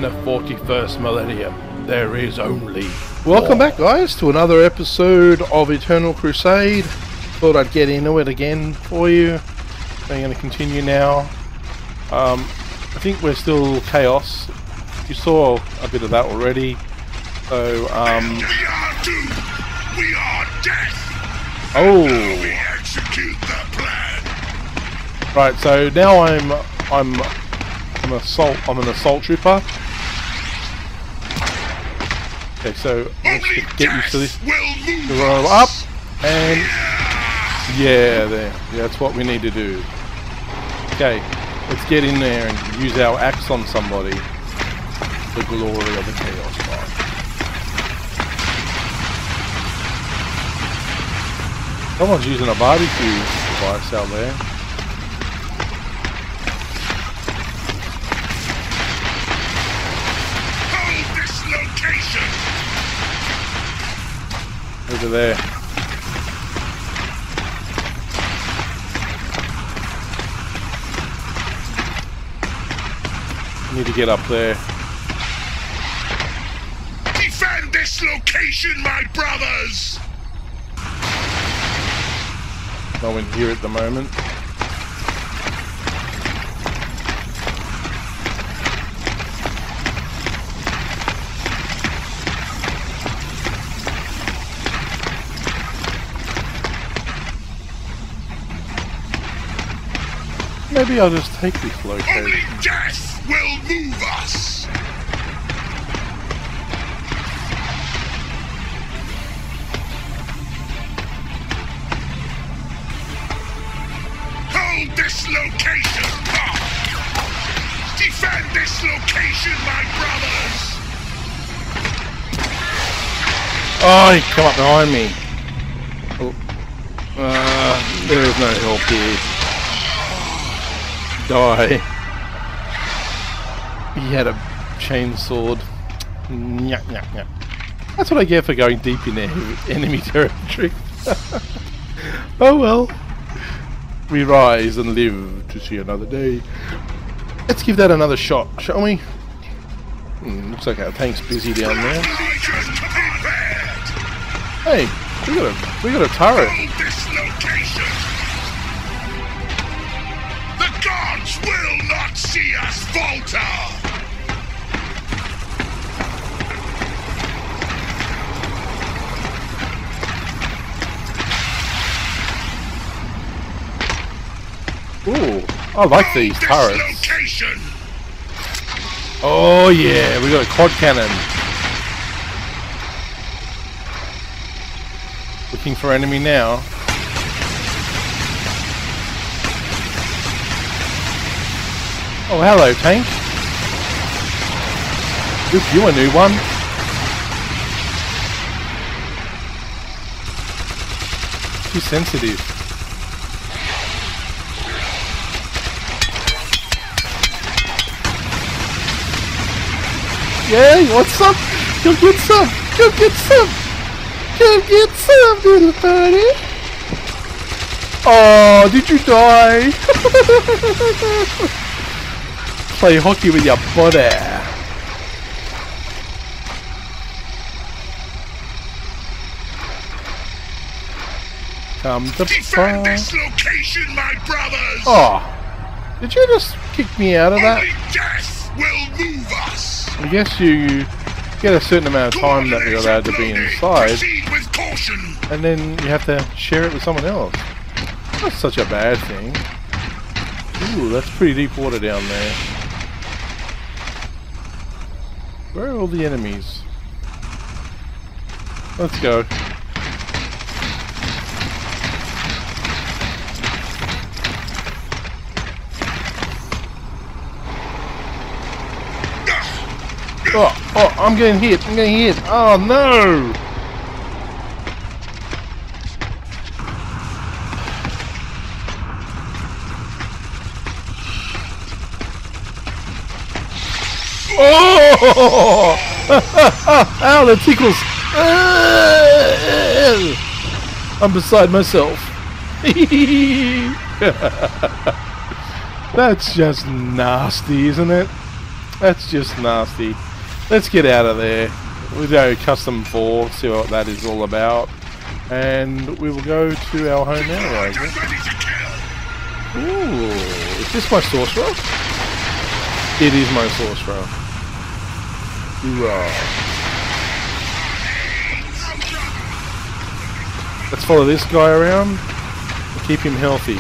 the 41st millennium, there is only Welcome back, guys, to another episode of Eternal Crusade. Thought I'd get into it again for you. So I'm going to continue now. I think we're still chaos. You saw a bit of that already. So, We are doomed. We are death. oh, We execute the plan. right. So now I'm an assault trooper. Okay, so let's get used to this. Roll up, and yeah, there. That's what we need to do. Okay, let's get in there and use our axe on somebody. The glory of the Chaos God. Someone's using a barbecue device out there. Hold this location. Over there. Need to get up there. Defend this location, my brothers. No one here at the moment. Maybe I'll just take this location. Only death will move us. Hold this location. Defend this location, my brothers. Oh, he come up behind me. Oh. There is no help here. Die. He had a chainsword. Nyah, nyah, nyah. That's what I get for going deep in enemy territory. Oh well. We rise and live to see another day. Let's give that another shot, shall we? Looks like our tank's busy down there. Hey, we got a turret. Hold this location. The gods will not see us falter. Ooh, I like these turrets. Location. Oh yeah, we got a quad cannon. Looking for enemy now. Oh, hello, tank. Oops, you a new one. Too sensitive. Yeah, you want some? Go get some! Go get some! Go get some, little buddy! Oh, did you die? Play hockey with your body. Come to Defend this location, my brothers. Oh, did you just kick me out of that? Only death will move us. I guess you get a certain amount of time that you're allowed to be inside, Proceed with caution. and then you have to share it with someone else. That's such a bad thing. Ooh, that's pretty deep water down there. Where are all the enemies? Let's go. Oh, I'm getting hit. Oh no! Oh! Ow, that tickles! I'm beside myself. That's just nasty, isn't it? That's just nasty. Let's get out of there. We'll go custom 4, see what that is all about. And we will go to our home now, I guess. Ooh, is this my sorcerer? It is my sorcerer. Hoorah. Let's follow this guy around and keep him healthy.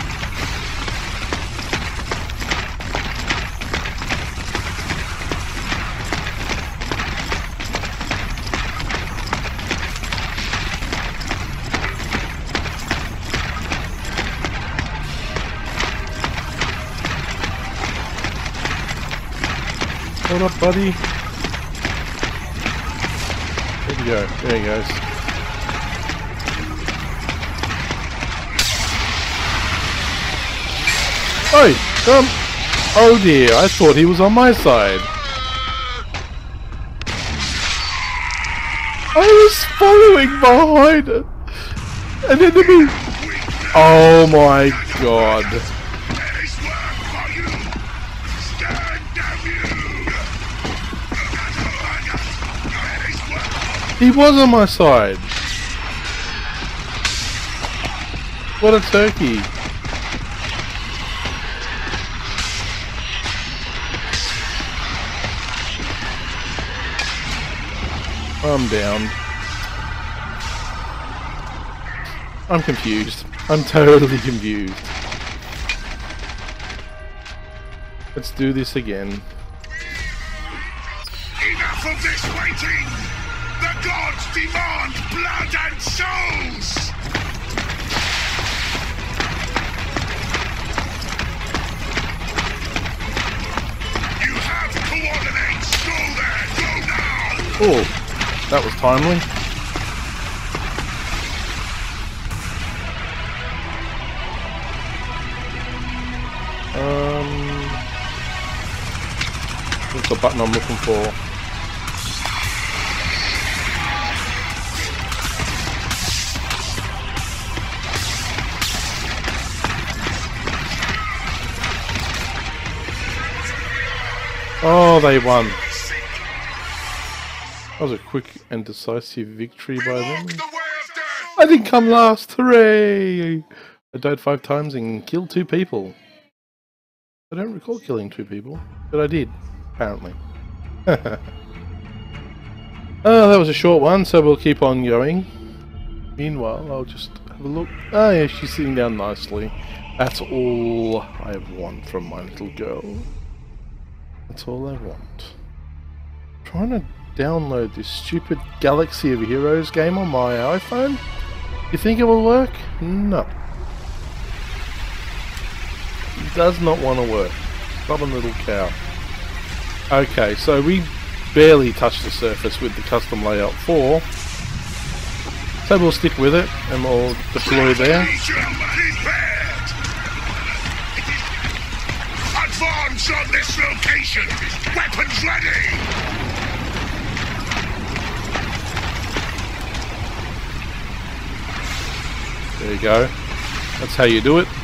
Hold up, buddy. There we go. There he goes. Oi! Come! Oh dear, I thought he was on my side. I was following behind an enemy. Oh my god. He was on my side. What a turkey. I'm down. I'm confused. I'm totally confused. Let's do this again. Enough of this waiting! The gods demand blood and souls! You have coordinates! Go there! Go now! Oh, that was timely. What's the button I'm looking for? Oh, they won. That was a quick and decisive victory by them. I didn't come last, hooray! I died 5 times and killed 2 people. I don't recall killing 2 people, but I did, apparently. Oh, that was a short one, so we'll keep on going. Meanwhile, I'll just have a look. Oh yeah, she's sitting down nicely. That's all I want from my little girl. That's all I want. I'm trying to download this stupid Galaxy of Heroes game on my iPhone. You think it will work? No. It does not want to work. Stubborn little cow. Okay, so we barely touched the surface with the custom layout 4. So we'll stick with it and we'll deploy there. Advance on this location! Weapons ready! There you go. That's how you do it.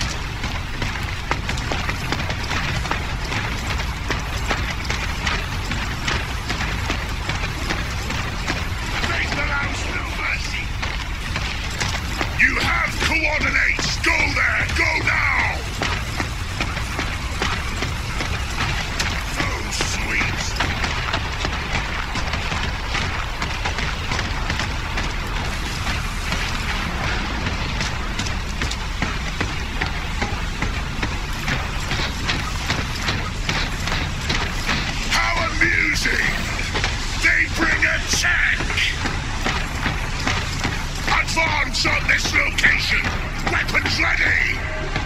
You have coordinates! Go there! Go now! Oh, sweet! How amusing! They bring a tank! Advance on this location! Weapons ready!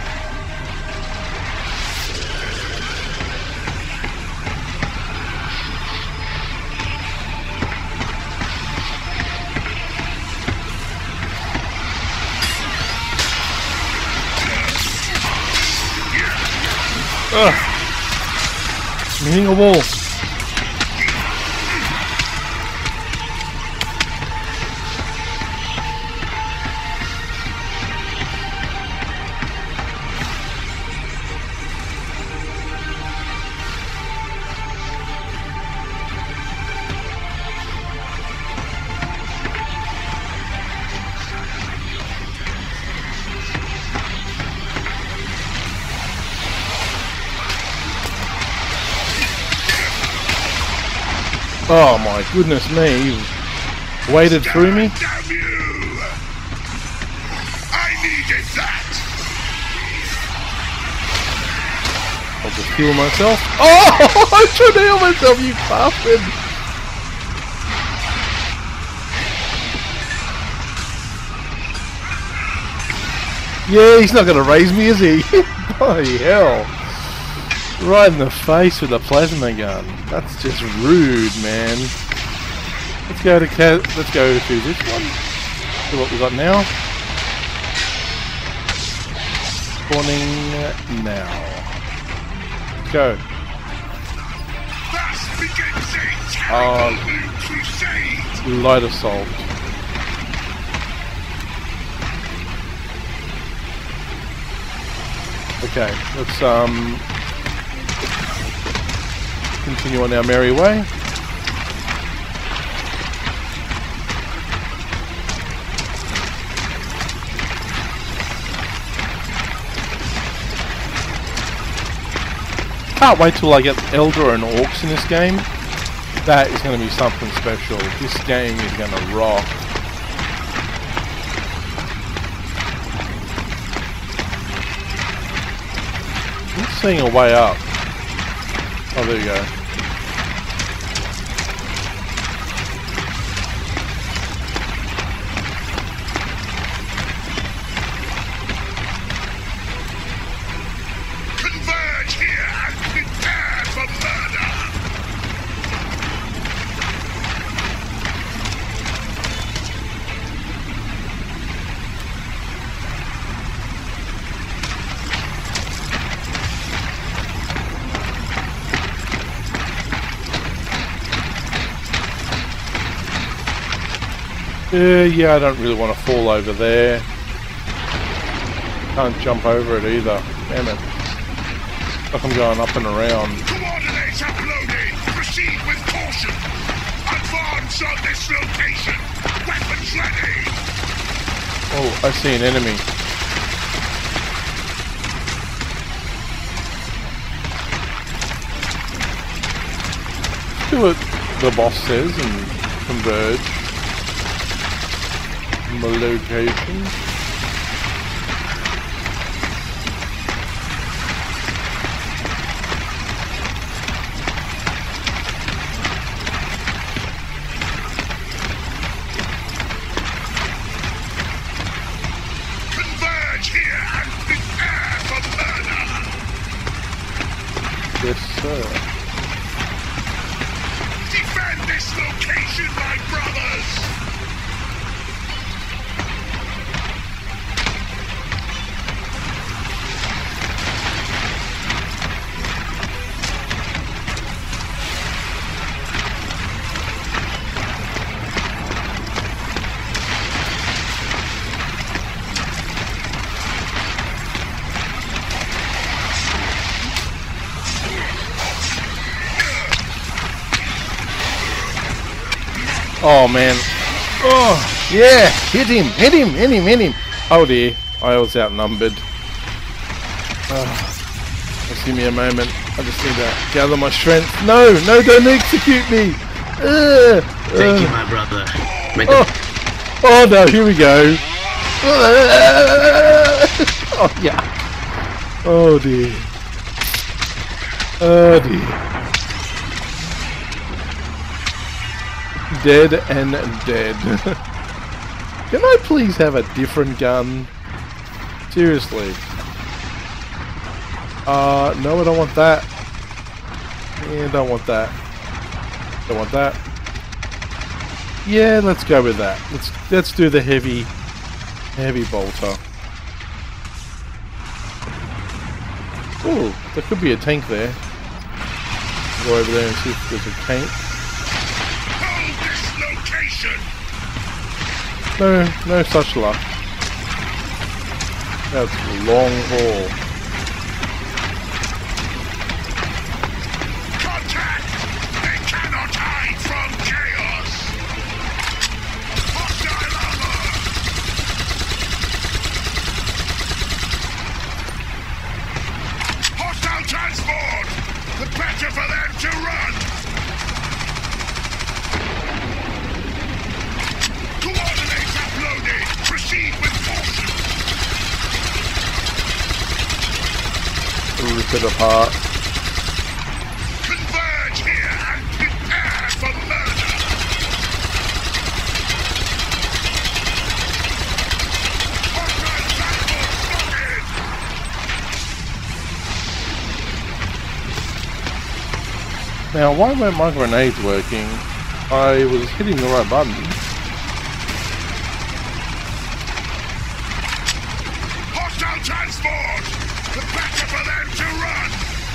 Ugh. I'm hitting a wall. Oh my goodness me. He waded through me. Damn you! I needed that! I'll just heal myself. Oh! I'm trying to heal myself, you bastard! Yeah, he's not going to raise me, is he? Bloody hell. Right in the face with a plasma gun. That's just rude, man. Let's go to this one. See what we got now. Spawning now. Go. Thus begins a terrible new crusade! Light assault. Okay, let's continue on our merry way. Can't wait till I get Eldar and Orks in this game. That is going to be something special. This game is going to rock. I'm seeing a way up. Oh, there you go. Converge here and prepare for murder! Yeah, I don't really want to fall over there. Can't jump over it either. Damn it. Like I'm going up and around. Coordinates uploaded! Proceed with caution! Advance on this location! Weapons ready! Oh, I see an enemy. Do what the boss says and converge. My location. Converge here and prepare for murder! Yes, sir. Defend this location, my brothers! Oh man. Oh, yeah. Hit him. Hit him. Hit him. Hit him. Oh dear. I was outnumbered. Just give me a moment. I just need to gather my strength. No. No, don't execute me. Thank you, my brother. Oh no. Here we go. Oh yeah. Oh dear. Oh dear. Dead and dead. Can I please have a different gun? Seriously. No, I don't want that. Yeah, don't want that. Don't want that. Yeah, let's go with that. Let's do the heavy bolter. Oh, there could be a tank there. Go over there and see if there's a tank. No such luck. That's a long haul. Contact! They cannot hide from chaos! Hostile armor! Hostile transport! The better for them to run! it apart. Converge here and prepare for murder. Hostile transport spotted. Now, why weren't my grenades working? I was hitting the right button. Hostile transport. Prepare for them to run.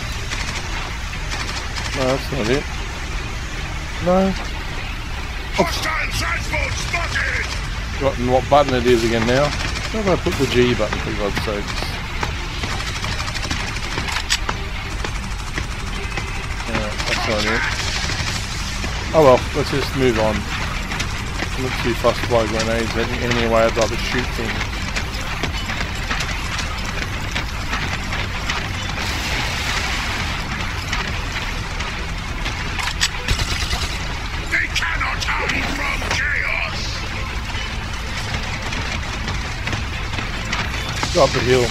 No, that's not it. No. Hostile transport spotted. Forgotten what button it is again now. Where did I put the G button, for God's sakes? Yeah, that's not it. Oh well, let's just move on. I'm not too fussed by grenades anyway, I'd rather shoot things. They cannot hide from chaos. Go up the hill.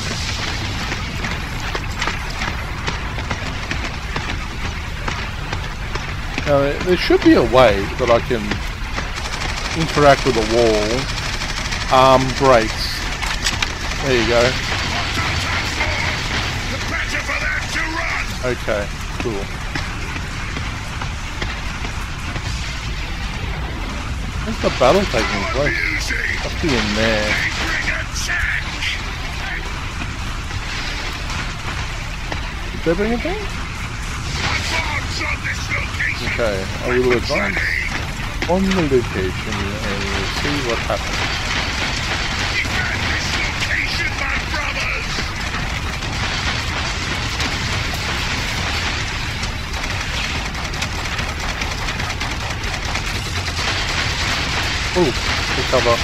Now, there should be a way that I can interact with the wall. Arm breaks. There you go. Prepare for them to run. Okay, cool. Where's the battle taking place? Music. Must be in there. They bring attack. Did they bring it down? Advance on this location. Okay, I will advance on the location and we'll see what happens. Defend this location, my brothers. Oh, good cover.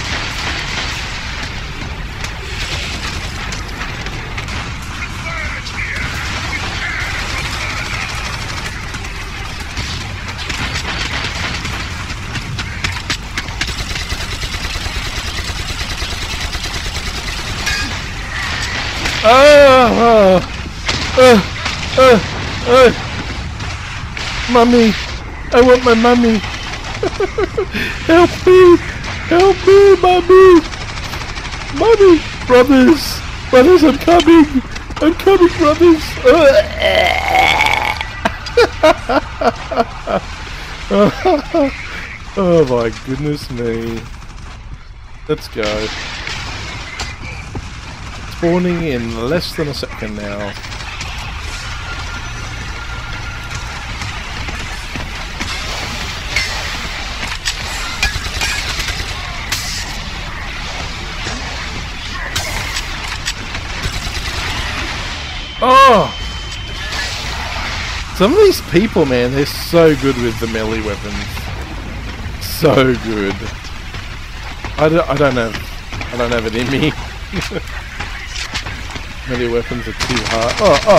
Converge here. Prepare for murder. Mummy, I want my mummy. Help me, mummy, mummy, brothers, I'm coming, brothers. Oh my goodness me. Let's go. Spawning in less than a second now. Oh! Some of these people, man, they're so good with the melee weapons. So good. I don't have it in me. Melee weapons are too hard.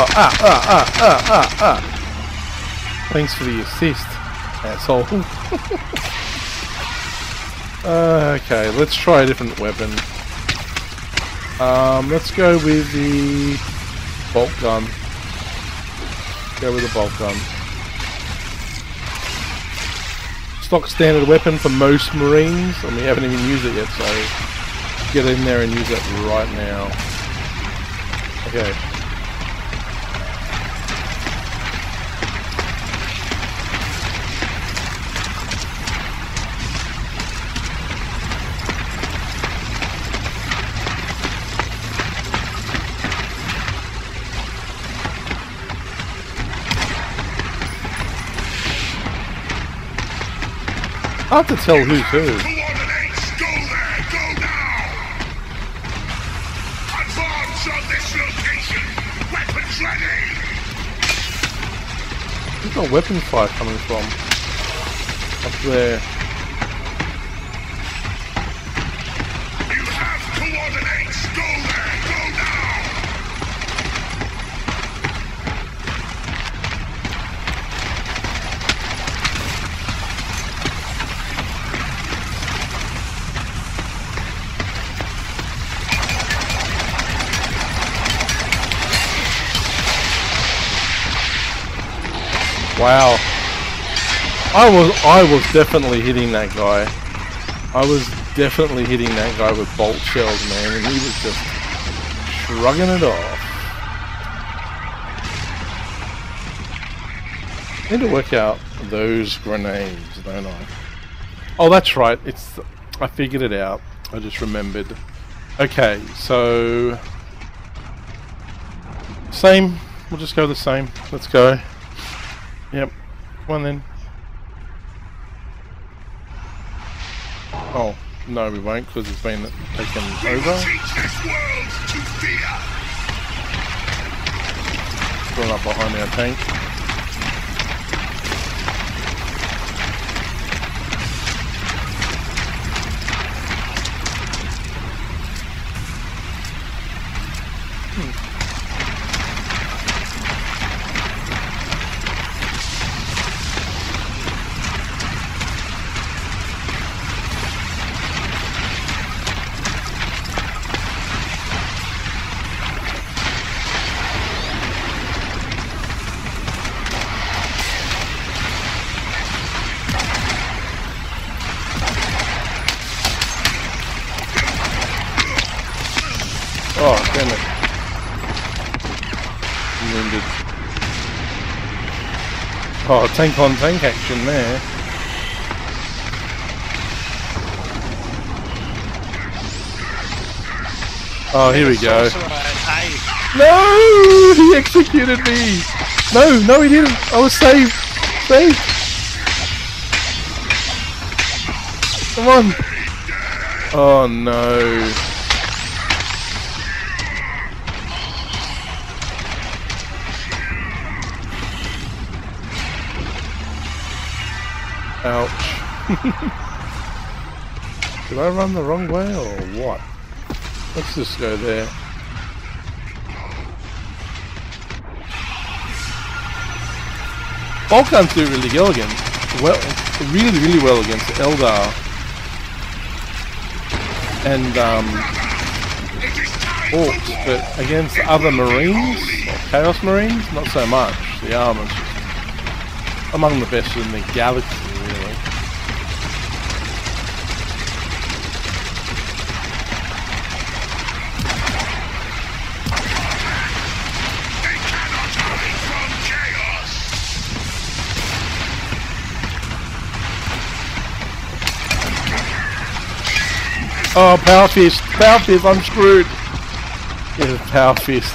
Thanks for the assist, asshole. Okay, let's try a different weapon. Let's go with the bolt gun. Go with the bolt gun. Stock standard weapon for most Marines, and we haven't even used it yet, so get in there and use it right now. Okay. Hard to tell who's who. Coordinates, go there, go now! Advance on this location! Weapons ready! Where's the weapon fire coming from? Up there. You have coordinates, go there, go now! Wow. I was definitely hitting that guy. I was definitely hitting that guy with bolt shells, man, and he was just shrugging it off. I need to work out those grenades, don't I? Oh, that's right. I figured it out. I just remembered. Okay, so same. We'll just go the same. Let's go. Yep. One then. Oh, no, we won't because it's been taken over. Going up behind our tank. Oh, damn it. I'm wounded. Oh, tank on tank action there. Oh, here we go. No! He executed me! No, he didn't! I was saved! Saved! Come on! Oh no. Ouch. Did I run the wrong way or what? Let's just go there. Bolt guns do really well really well against Eldar and Orks, but against other Marines, or Chaos Marines, not so much. The armor's just among the best in the galaxy, really. Oh, Power Fist! Power Fist, I'm screwed! Yeah, Power Fist.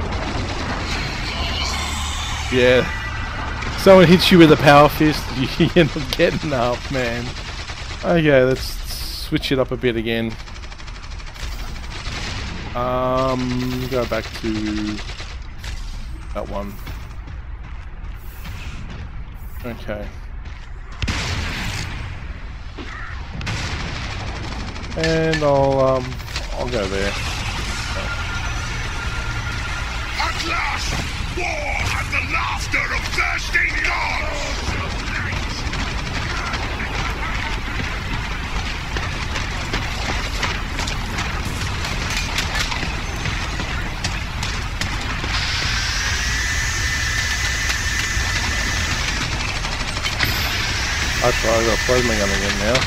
Yeah. Someone hits you with a Power Fist, you're not getting up, man. Okay, let's switch it up a bit again. Go back to that one. Okay. And I'll go there. At last, war and the laughter of thirsting gods. That's right, I got a plasma gun again now.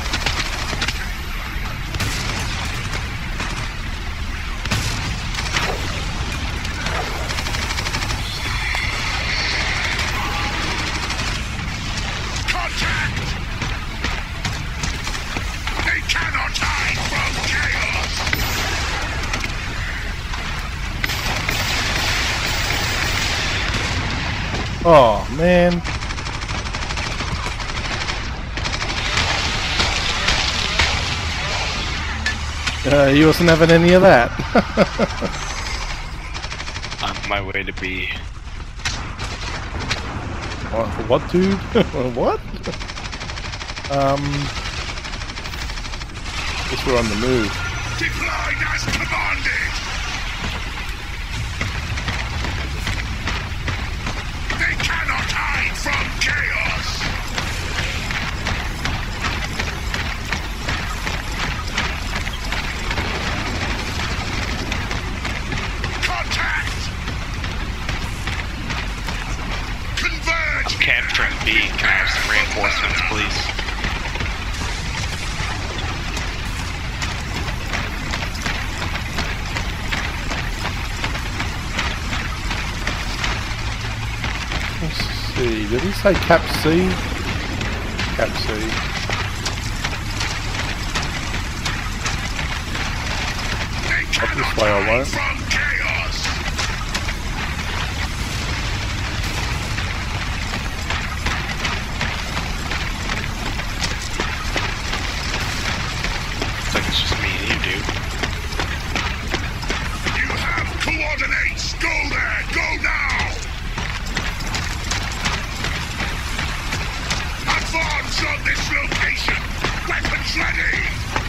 Oh man. You wasn't having any of that. On my way to be. What, dude? What? Guess we're on the move. Deployed as commanded. They cannot hide from chaos. Contact. Converge. I'm capturing be. Can I have some reinforcements, please? Let's see, did he say Cap C? Cap C. Up this way I won't. Looks like it's just me and you, dude. You have coordinates! Go there! Go now! Advance on this location! Weapons ready!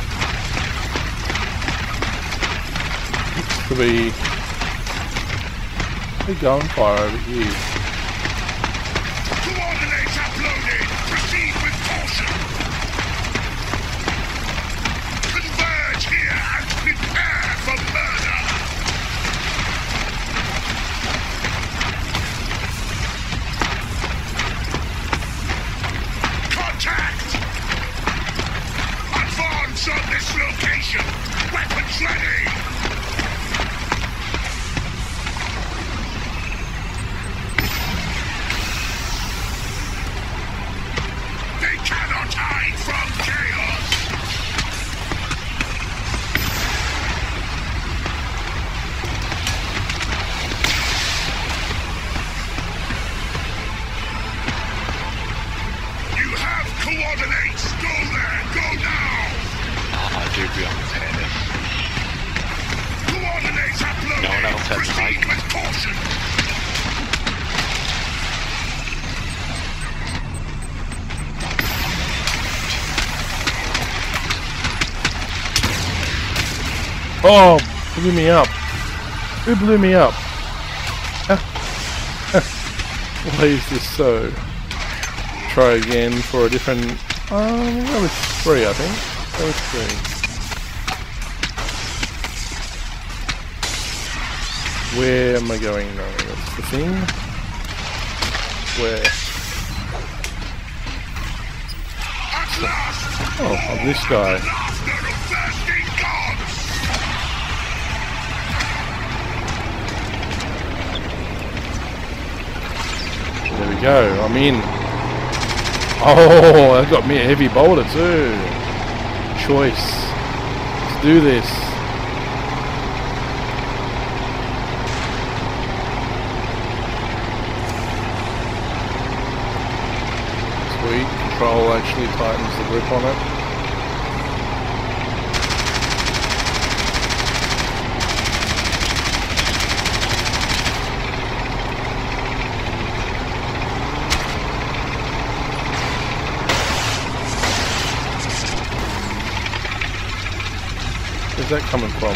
To be a gunfire over here. Coordinates uploaded! Proceed with caution! Converge here and prepare for murder! Contact! Advance on this location! Weapons ready! They cannot hide from chaos! You have coordinates! Go there! Go now! Oh, dude, we almost had it. Coordinates uploaded! No one else has Proceed mic. with caution! Oh, blew me up. Who blew me up? Why is this so? Try again for a different... that was 3, I think. That was 3. Where am I going now? That's the thing. Where? At last! Oh, I'm this guy. Laughter of thirsty gods! There we go, I'm in. Oh, that got me a heavy boulder too. Choice. Let's do this. Sweet. Control actually tightens the grip on it. Where's that coming from?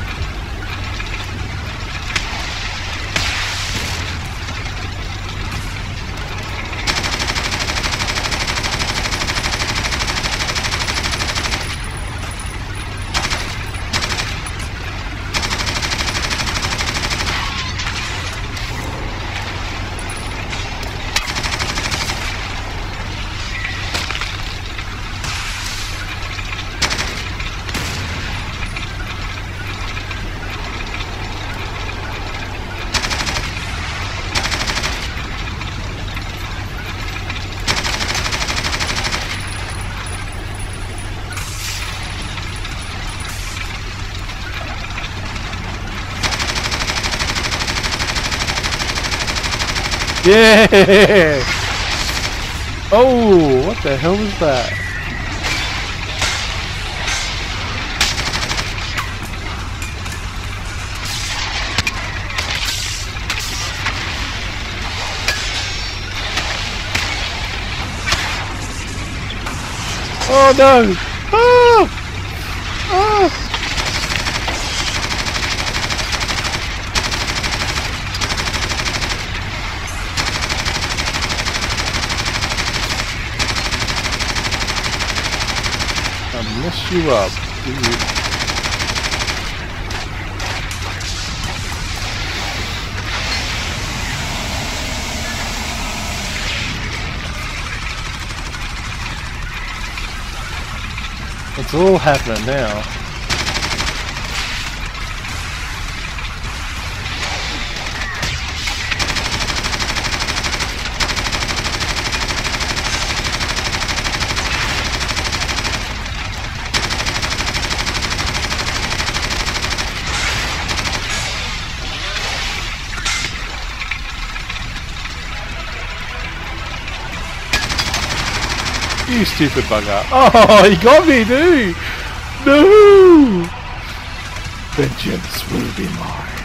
Yeah! Oh, what the hell was that? Oh no! Oh! Oh! Mess you up, dude. It's all happening now. You stupid bugger. Oh, he got me, dude! No! Vengeance will be mine.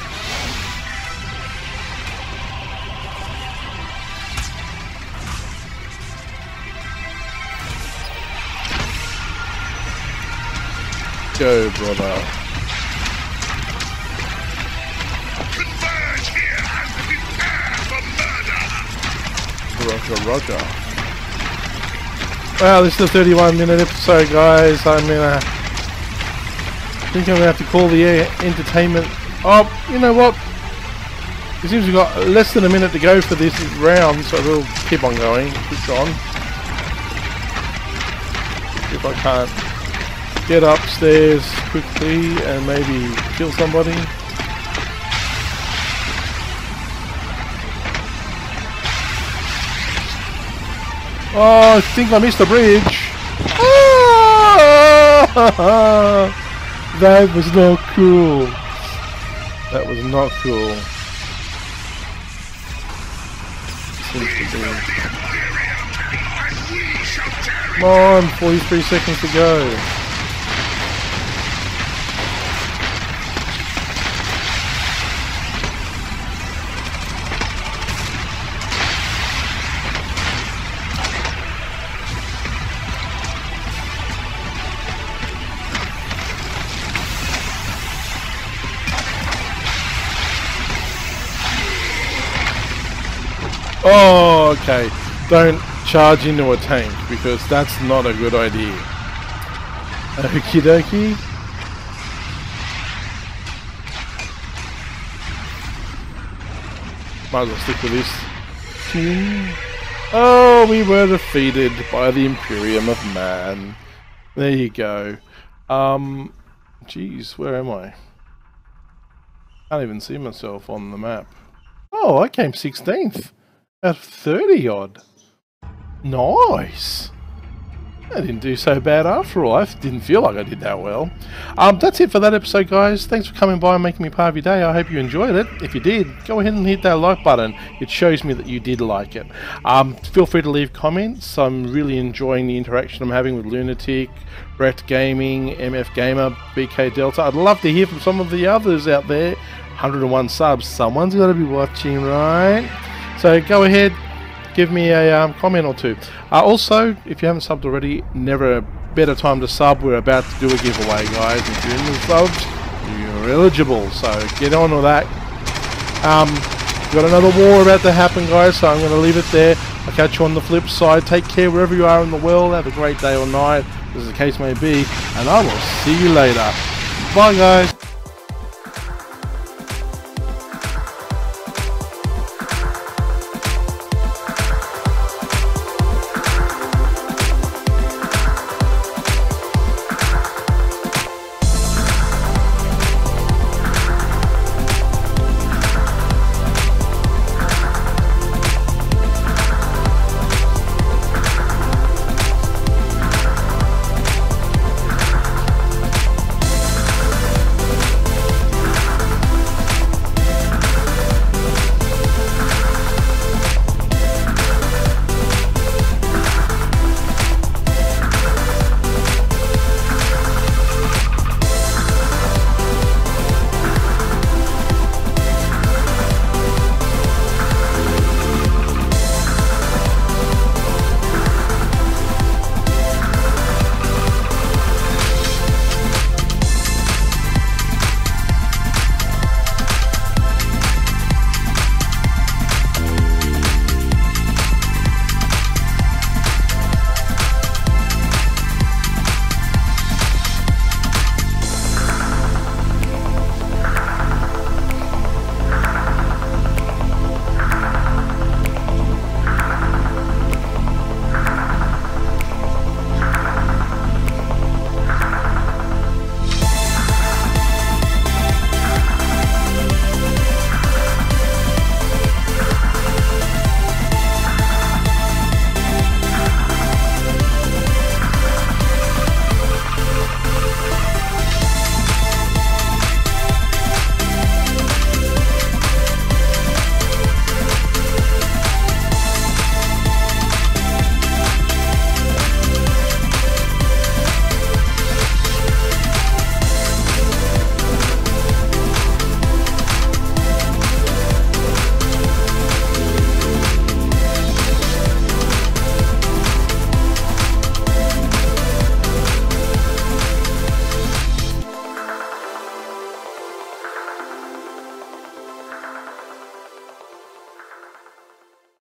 Go, brother. Converge here and prepare for murder! Roger, roger. Well, this is a 31-minute episode, guys. I mean, I think I'm going to have to call the entertainment. Oh, you know what? It seems we've got less than a minute to go for this round, so we'll keep on going. Keep on. If I can't get upstairs quickly and maybe kill somebody. Oh, I think I missed the bridge. Ah! That was not cool. That was not cool. Come on, 43 seconds to go. Oh, okay. Don't charge into a tank because that's not a good idea. Okie dokie. Might as well stick with this. Oh, we were defeated by the Imperium of Man. There you go. Jeez, where am I? Can't even see myself on the map. Oh, I came 16th. Out of 30 odd. Nice. I didn't do so bad after all. I didn't feel like I did that well. That's it for that episode, guys. Thanks for coming by and making me part of your day. I hope you enjoyed it. If you did, go ahead and hit that like button. It shows me that you did like it. Feel free to leave comments. I'm really enjoying the interaction I'm having with Lunatic, Brett Gaming, MF Gamer, BK Delta. I'd love to hear from some of the others out there. 101 subs. Someone's got to be watching, right? So go ahead, give me a comment or two. Also, if you haven't subbed already, never a better time to sub. We're about to do a giveaway, guys. If you're in the subs, you're eligible. So get on with that. We've got another war about to happen, guys, so I'm going to leave it there. I'll catch you on the flip side. Take care wherever you are in the world. Have a great day or night, as the case may be. And I will see you later. Bye, guys.